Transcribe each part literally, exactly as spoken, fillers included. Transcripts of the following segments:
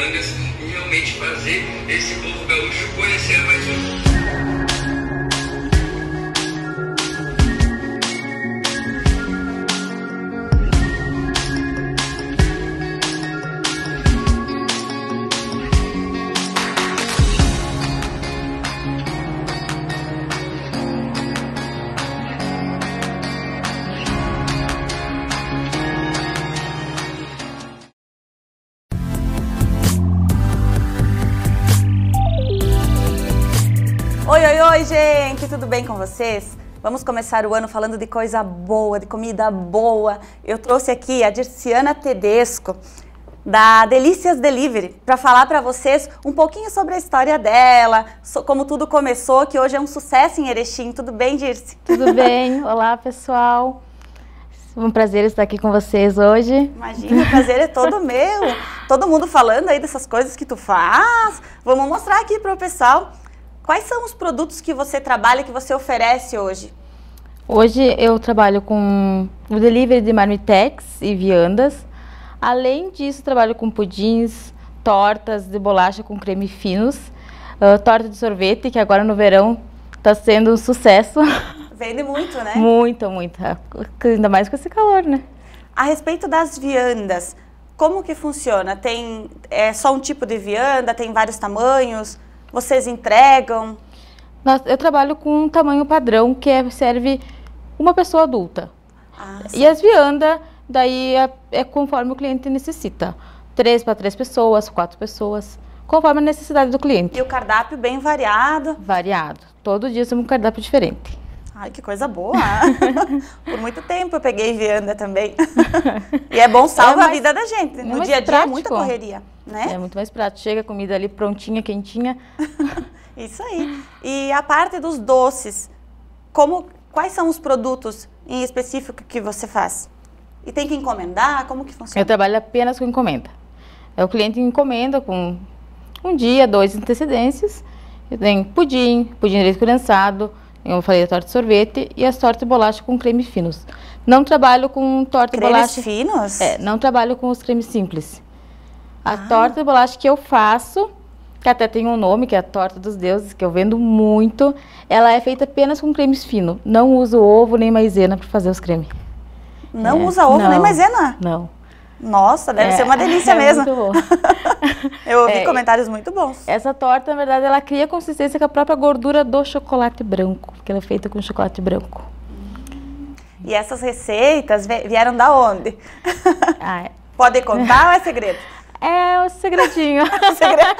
mangas e realmente fazer esse povo gaúcho conhecer mais um. Oi, oi, oi, gente! Tudo bem com vocês? Vamos começar o ano falando de coisa boa, de comida boa. Eu trouxe aqui a Dirciana Tedesco, da Delícias Delivery, para falar para vocês um pouquinho sobre a história dela, como tudo começou, que hoje é um sucesso em Erechim. Tudo bem, Dirce? Tudo bem. Olá, pessoal. Um prazer estar aqui com vocês hoje. Imagina, o prazer é todo meu. Todo mundo falando aí dessas coisas que tu faz. Vamos mostrar aqui para o pessoal. Quais são os produtos que você trabalha, que você oferece hoje? Hoje eu trabalho com o delivery de marmitex e viandas. Além disso, trabalho com pudins, tortas de bolacha com creme finos, uh, torta de sorvete, que agora no verão está sendo um sucesso. Vende muito, né? Muito, muito. Ainda mais com esse calor, né? A respeito das viandas, como que funciona? Tem é só um tipo de vianda? Tem vários tamanhos? Vocês entregam? Eu trabalho com um tamanho padrão, que é, serve uma pessoa adulta. Ah, e as viandas, daí é, é conforme o cliente necessita. Três para três pessoas, quatro pessoas, conforme a necessidade do cliente. E o cardápio bem variado? Variado. Todo dia temos um cardápio diferente. Ai, que coisa boa! Por muito tempo eu peguei vianda também. E é bom, salva é mais, a vida da gente. É no dia a dia é muita correria, né? É muito mais prático. Chega a comida ali prontinha, quentinha. Isso aí. E a parte dos doces, como, quais são os produtos em específico que você faz? E tem que encomendar? Como que funciona? Eu trabalho apenas com encomenda. É o cliente encomenda com um dia, dois antecedências. Eu tenho pudim, pudim de leite condensado, eu falei da torta de sorvete e as tortas de bolacha com creme finos. Não trabalho com torta de bolacha... Cremes finos? É, não trabalho com os cremes simples. A ah. torta de bolacha que eu faço, que até tem um nome, que é a torta dos deuses, que eu vendo muito, ela é feita apenas com cremes finos. Não uso ovo nem maisena para fazer os cremes. Não é, usa ovo não, nem maisena? Não. Nossa, deve é, ser uma delícia é mesmo. Muito bom. Eu ouvi é, comentários muito bons. Essa torta, na verdade, ela cria consistência com a própria gordura do chocolate branco, porque ela é feita com chocolate branco. E essas receitas vieram da onde? Ah, é. Pode contar ou é segredo? É o segredinho. o segredo,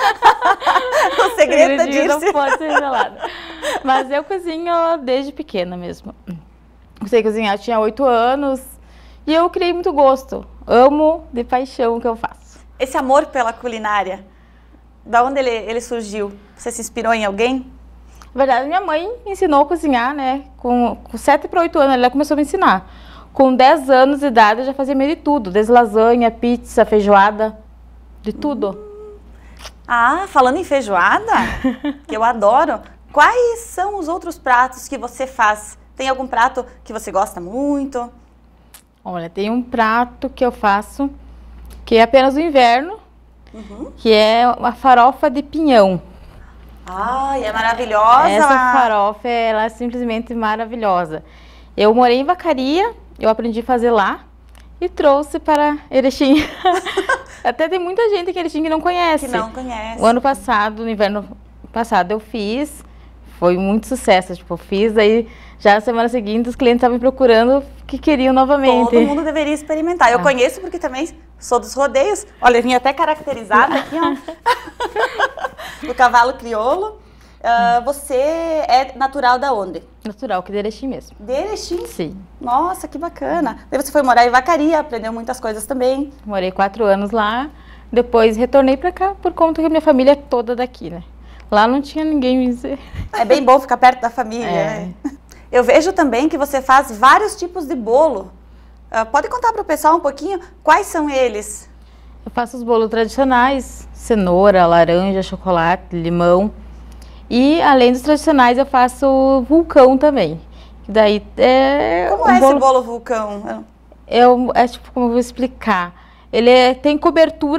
o segredo da Dirce. Não pode ser revelado. Mas eu cozinho desde pequena mesmo. Comecei a cozinhar, eu tinha oito anos e eu criei muito gosto. Amo de paixão o que eu faço. Esse amor pela culinária, da onde ele, ele surgiu? Você se inspirou em alguém? Na verdade, minha mãe me ensinou a cozinhar, né? Com, com sete para oito anos, ela começou a me ensinar. Com dez anos de idade, eu já fazia meio de tudo. Desde lasanha, pizza, feijoada, de tudo. Hum. Ah, falando em feijoada, que eu adoro, quais são os outros pratos que você faz? Tem algum prato que você gosta muito? Olha, tem um prato que eu faço, que é apenas no inverno, uhum. que é uma farofa de pinhão. Ai, é maravilhosa! Essa farofa, ela é simplesmente maravilhosa. Eu morei em Vacaria, eu aprendi a fazer lá e trouxe para Erechim. Até tem muita gente aqui em Erechim que não conhece. Que não conhece. O ano passado, no inverno passado, eu fiz, foi muito sucesso. Tipo, eu fiz, aí já na semana seguinte os clientes estavam me procurando que queriam novamente. Todo mundo deveria experimentar. Eu ah. conheço porque também sou dos rodeios. Olha, eu vim até caracterizada aqui, ó. Do cavalo crioulo. Uh, você é natural da onde? Natural, que de Erechim mesmo. De Erechim? Sim. Nossa, que bacana. Daí você foi morar em Vacaria, aprendeu muitas coisas também. Morei quatro anos lá, depois retornei pra cá por conta que a minha família é toda daqui, né? Lá não tinha ninguém me dizer. É bem bom ficar perto da família, é. né? Eu vejo também que você faz vários tipos de bolo. Uh, pode contar para o pessoal um pouquinho quais são eles? Eu faço os bolos tradicionais, cenoura, laranja, chocolate, limão. E além dos tradicionais eu faço vulcão também. Daí é Como um é bolo... esse bolo vulcão? É, um, é tipo, como eu vou explicar? Ele é, tem cobertura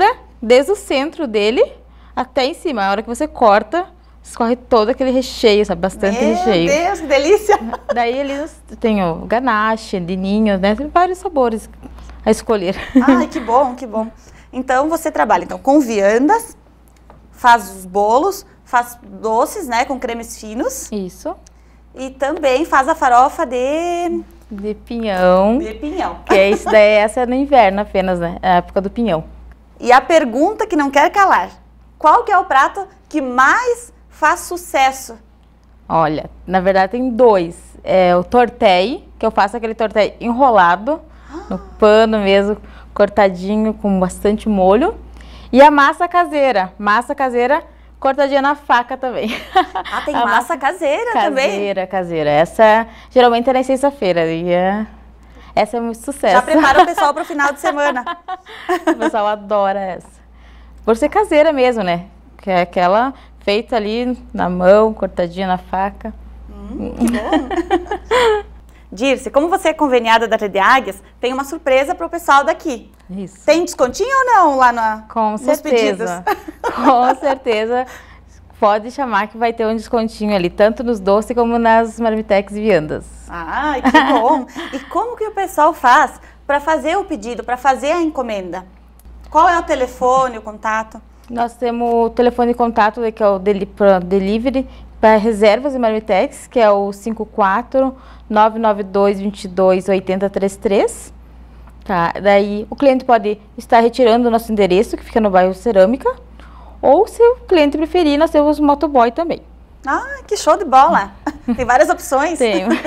desde o centro dele até em cima. A hora que você corta, escorre todo aquele recheio, sabe? Bastante Meu recheio. Meu Deus, que delícia! Daí ali tem o ganache, de ninho, né? Tem vários sabores a escolher. Ai, que bom, que bom. Então, você trabalha então, com viandas, faz os bolos, faz doces, né? Com cremes finos. Isso. E também faz a farofa de... De pinhão. De pinhão. Que é isso daí, essa é no inverno apenas, né? É a época do pinhão. E a pergunta que não quer calar. Qual que é o prato que mais faz sucesso? Olha, na verdade tem dois. É o tortei, que eu faço aquele tortei enrolado, no pano mesmo, cortadinho, com bastante molho. E a massa caseira. Massa caseira cortadinha na faca também. Ah, tem massa, massa caseira, caseira também? Caseira, caseira. Essa geralmente é na sexta-feira. E é... essa é muito sucesso. Já prepara o pessoal para o final de semana. O pessoal adora essa. Por ser caseira mesmo, né? Que é aquela feita ali na mão, cortadinha na faca. Hum, que bom. Dirce, como você é conveniada da Rede Águias, tem uma surpresa para o pessoal daqui. Isso. Tem descontinho ou não lá na, Com nos certeza. pedidos? Com certeza. Pode chamar que vai ter um descontinho ali, tanto nos doces como nas marmitex e viandas. Ai, que bom. E como que o pessoal faz para fazer o pedido, para fazer a encomenda? Qual é o telefone, o contato? Nós temos o telefone de contato, que é o deli para delivery, para reservas e marmitex, que é o cinco quatro nove nove dois, dois dois, oito zero três três. Tá, daí o cliente pode estar retirando o nosso endereço, que fica no bairro Cerâmica, ou se o cliente preferir, nós temos o motoboy também. Ah, que show de bola! Tem várias opções. Tem. uh,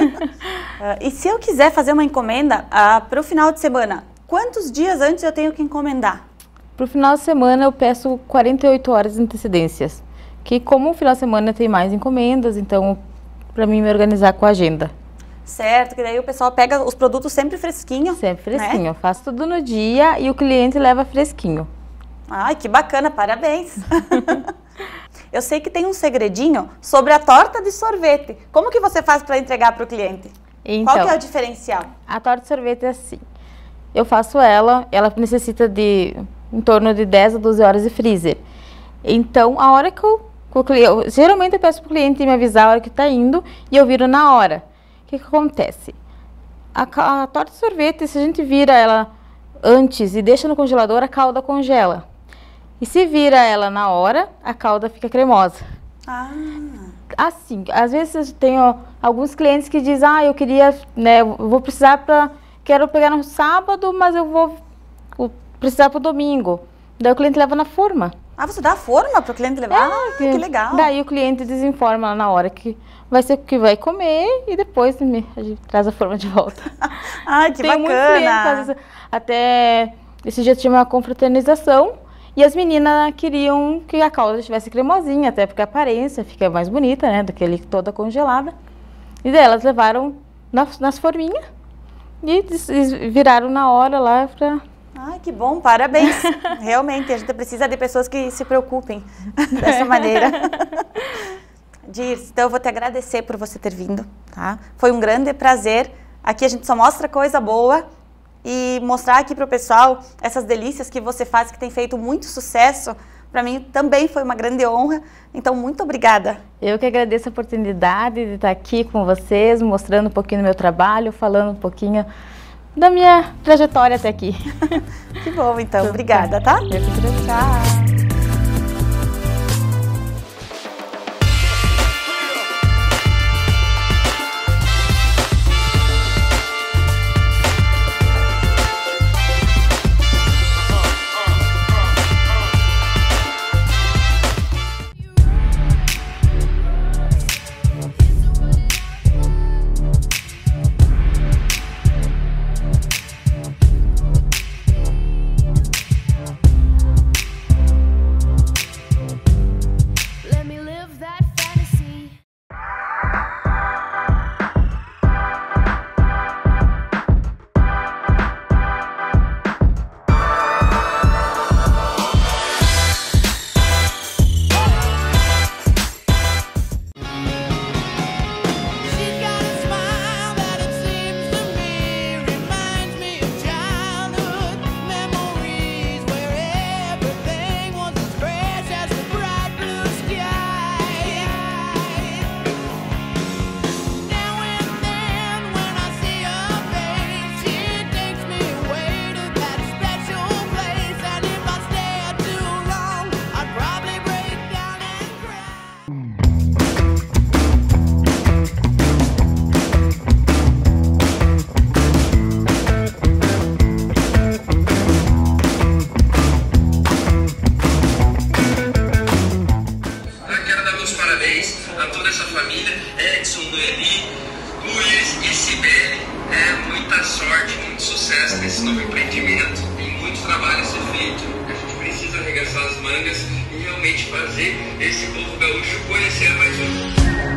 e se eu quiser fazer uma encomenda uh, para o final de semana, quantos dias antes eu tenho que encomendar? Para o final de semana eu peço quarenta e oito horas de antecedências, que como o final de semana tem mais encomendas, então para mim me organizar com a agenda. Certo, que daí o pessoal pega os produtos sempre fresquinho. Sempre fresquinho, né? Eu faço tudo no dia e o cliente leva fresquinho. Ai, que bacana, parabéns! Eu sei que tem um segredinho sobre a torta de sorvete. Como que você faz para entregar para o cliente? Então, Qual que é o diferencial? A torta de sorvete é assim, eu faço ela, ela necessita de em torno de dez a doze horas de freezer. Então, a hora que eu, que o cliente, geralmente eu peço para o cliente me avisar a hora que está indo e eu viro na hora. O que que acontece? A, a torta de sorvete, se a gente vira ela antes e deixa no congelador, a calda congela. E se vira ela na hora, a calda fica cremosa. Ah. Assim, às vezes eu tenho alguns clientes que dizem, ah, eu queria, né, eu vou precisar para, quero pegar no sábado, mas eu vou, vou precisar para o domingo. Daí o cliente leva na forma. Ah, você dá a forma para o cliente levar? É, ah, que, que legal. Daí o cliente desinforma lá na hora que vai ser o que vai comer e depois me, a gente traz a forma de volta. Ai, que Tem bacana. muitos clientes, às vezes, até esse dia tinha uma confraternização e as meninas queriam que a calda estivesse cremosinha, até porque a aparência fica mais bonita, né, do que ali toda congelada. E daí elas levaram nas, nas forminhas e, e viraram na hora lá para... Ai, que bom, parabéns. Realmente, a gente precisa de pessoas que se preocupem dessa maneira. Dirce, então eu vou te agradecer por você ter vindo, tá? Foi um grande prazer. Aqui a gente só mostra coisa boa e mostrar aqui para o pessoal essas delícias que você faz, que tem feito muito sucesso. Para mim também foi uma grande honra. Então, muito obrigada. Eu que agradeço a oportunidade de estar aqui com vocês, mostrando um pouquinho do meu trabalho, falando um pouquinho da minha trajetória até aqui. Que bom, então. Obrigada, tá? Eu que agradeço. Tchau. pelas mangas e realmente fazer esse povo gaúcho conhecer mais um.